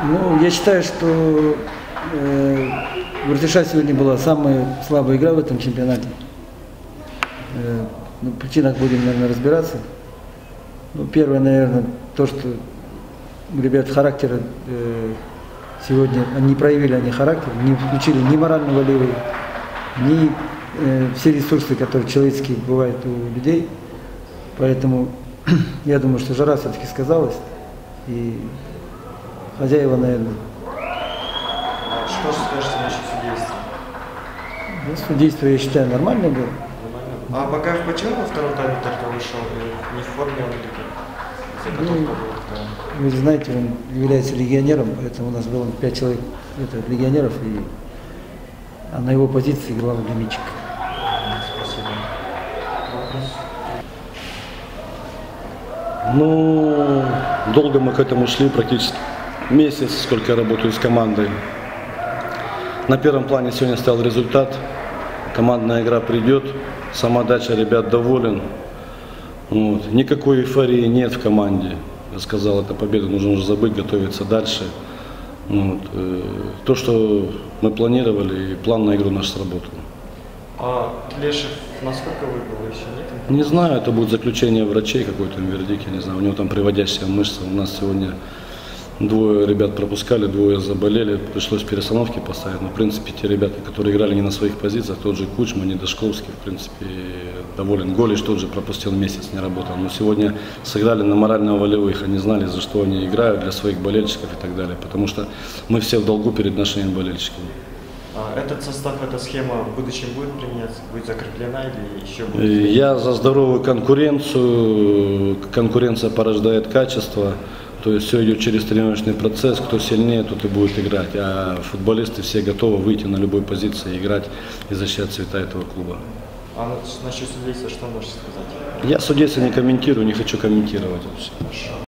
Ну, я считаю, что Вертиша сегодня была самая слабая игра в этом чемпионате. В причинах будем, наверное, разбираться. Ну, первое, наверное, то, что ребят характера сегодня, они проявили характер, не включили ни морально-волевые, ни все ресурсы, которые человеческие бывают у людей. Поэтому я думаю, что жара все-таки сказалась. И хозяева, наверное. Что скажете насчет судейства? Да, судейство, я считаю, нормально было. А Багаев почему во втором тайме только вышел? Не в форме он или как? Заготовка была? Вы знаете, он является легионером, поэтому у нас было 5 человек легионеров, а на его позиции играл Лемичик. Спасибо. Вопрос? Ну, долго мы к этому шли, практически месяц, сколько я работаю с командой. На первом плане сегодня стоял результат. Командная игра придет, самоотдача ребят доволен. Вот. Никакой эйфории нет в команде. Я сказал, это победа, нужно уже забыть, готовиться дальше. Вот. То, что мы планировали, и план на игру наш сработал. А Лешев насколько выбыл, еще нет? Не знаю, это будет заключение врачей, какой-то вердикт, я не знаю. У него там приводящая мышца. У нас сегодня 2 ребят пропускали, 2 заболели, пришлось перестановки поставить. Но, в принципе, те ребята, которые играли не на своих позициях, тот же Кучма, Недошковский, в принципе, доволен. Голиш тот же пропустил месяц, не работал. Но сегодня сыграли на морально-волевых, они знали, за что они играют, для своих болельщиков и так далее. Потому что мы все в долгу перед нашими болельщиками. А этот состав, эта схема в будущем будет применяться, будет закреплена или еще будет? Я за здоровую конкуренцию. Конкуренция порождает качество. То есть все идет через тренировочный процесс, кто сильнее, тот и будет играть. А футболисты все готовы выйти на любой позиции, играть и защищать цвета этого клуба. А насчет судейства что можете сказать? Я судейство не комментирую, не хочу комментировать вообще.